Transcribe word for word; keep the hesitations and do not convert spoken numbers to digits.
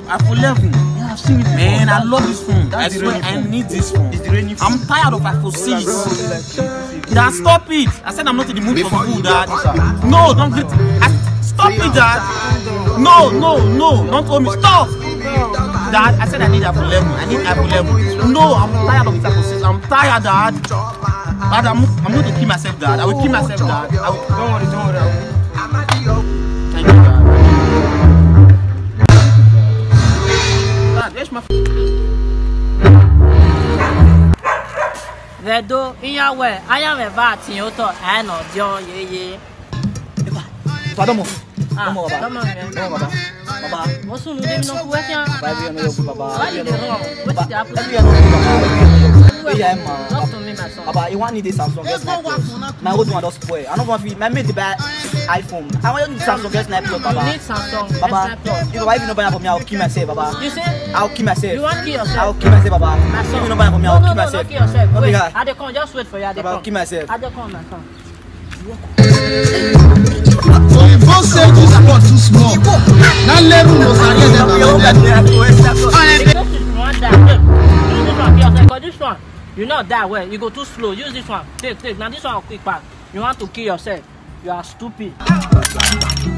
iPhone eleven. Yeah, I've seen it. Man, I love this phone. That's I the swear rainy I phone. need this phone. It's the rainy phone. I'm tired of iPhone six. Dad, stop it. I said I'm not in the mood for food, Dad. No, don't get I, stop it, Dad. No, no, no, don't hold me. Stop. Dad, I said I need iPhone eleven. I need iPhone eleven. No, I'm tired of this iPhone six. I'm tired, Dad. Dad, I'm, I'm going to kill myself, Dad. I will kill myself, Dad. I will, Don't worry, don't worry. thank you, Dad. Dad, where's my Vedo iyawe ayawe va tin o to ai no dio yeye. Baba, don't move. Ah, Don't move, come Baba. on. Don't move, Baba. Baba. Mo sunu dem no ku efian. Baba, every year no you, Baba. Why you dey wrong? What is happening? Every year no you, Baba. Every year no you. Yeah, man. Talk to me, my son. Baba, you want need this Samsung S nine Plus. My old one just spoil. I don't want to my mate to buy iPhone. I want you to Samsung S nine Plus, You Baba. need Samsung S Baba, nine Plus. if Baba, if you no buy it for me, I'll kill myself, Baba. You say I'll kill myself. you want to kill yourself? I'll kill myself, Baba. My If son. you no buy it for me, No, I'll no, kill no, myself. not kill yourself. No, Wait, bigger. I dey come, just wait for you. I dey Baba, I'll come. kill myself. I dey come, my son. So if you say this spot too small, now let me know that you This is one that. Look, use this one, kill yourself. Because this one, you not that well. You go too slow. Use this one. Take, take. Now this one will quick back. You want to kill yourself? You are stupid.